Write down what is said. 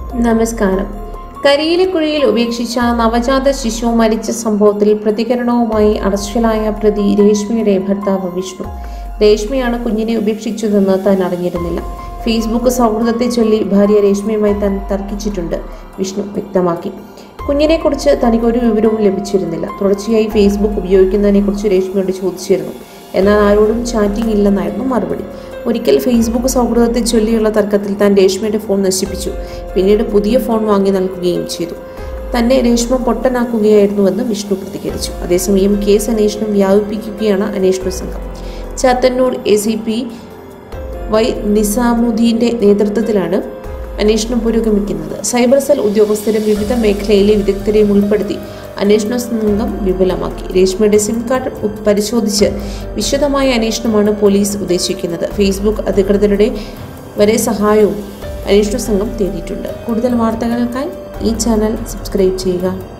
നമസ്കാരം. കരിയിലെ കുഴിയിൽ ഉപേക്ഷിച്ച നവജാത ശിശു മരിച്ച സംഭവത്തിൽ പ്രതികരണവുമായി അറസ്റ്റിലായ പ്രതി രേഷ്മയുടെ ഭർത്താവ് വിഷ്ണു. രേഷ്മയാണ് കുഞ്ഞിനെ ഉപേക്ഷിച്ചതെന്ന് താൻ അറിഞ്ഞിരുന്നില്ല. ഫേസ്ബുക്ക് സൗഹൃദത്തെ ചൊല്ലി ഭാര്യ രേഷ്മയുമായി താൻ തർക്കിച്ചിട്ടുണ്ട് വിഷ്ണു വ്യക്തമാക്കി. കുഞ്ഞിനെക്കുറിച്ച് തനിക്കൊരു വിവരവും ലഭിച്ചിരുന്നില്ല. തുടർച്ചയായി ഫേസ്ബുക്ക് ഉപയോഗിക്കുന്നതിനെക്കുറിച്ച് രേഷ്മയോട് ചോദിച്ചിരുന്നു. എന്നാൽ ആരോടും ചാറ്റിംഗ് ഇല്ലെന്നായിരുന്നു മറുപടി. ഒരിക്കൽ ഫേസ്ബുക്ക് സൗഹൃദത്തെ ചൊല്ലിയുള്ള തർക്കത്തിൽ താൻ രേഷ്മയുടെ ഫോൺ നശിപ്പിച്ചു. പിന്നീട് പുതിയ ഫോൺ വാങ്ങി നൽകുകയും ചെയ്തു. തന്നെ രേഷ്മ പൊട്ടനാക്കുകയായിരുന്നുവെന്ന് വിഷ്ണു പ്രതികരിച്ചു. അതേസമയം കേസ് അന്വേഷണം വ്യാപിപ്പിക്കുകയാണ് അന്വേഷണ സംഘം. ചാത്തന്നൂർ ACP Y നിസാമുദ്ദീന്റെ നേതൃത്വത്തിലാണ് അന്വേഷണം പുരോഗമിക്കുന്നത്. സൈബർ സെൽ ഉദ്യോഗസ്ഥരും വിവിധ മേഖലയിലെ വിദഗ്ധരെയും ഉൾപ്പെടുത്തി അന്വേഷണ സംഘം വിപുലമാക്കി. രേഷ്മയുടെ സിം കാർഡ് പരിശോധിച്ച് വിശദമായ അന്വേഷണമാണ് പോലീസ് ഉദ്ദേശിക്കുന്നത്. ഫേസ്ബുക്ക് അധികൃതരുടെ വരെ സഹായവും അന്വേഷണ സംഘം തേടിയിട്ടുണ്ട്. കൂടുതൽ വാർത്തകൾക്കായി ഈ ചാനൽ സബ്സ്ക്രൈബ് ചെയ്യുക.